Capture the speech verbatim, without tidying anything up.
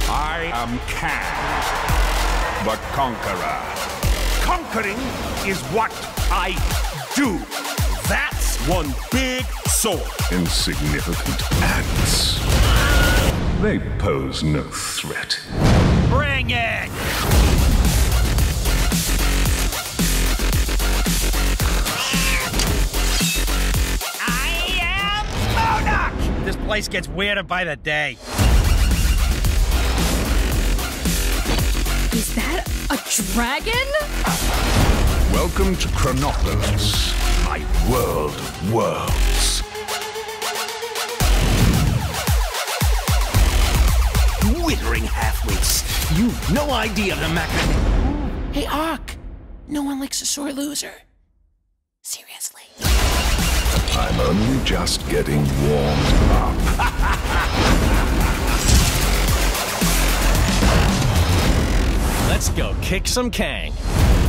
I am Kang, the Conqueror. Conquering is what I do. That's one big sword. Insignificant ants. They pose no threat. Bring it! I am MODOK! This place gets weirder by the day. Is that a dragon? Welcome to Chronopolis, my world of worlds. Withering half-wits. You've no idea of the mechanism. Hey, Ark. No one likes a sore loser. Seriously. I'm only just getting warmed up. Let's go kick some Kang.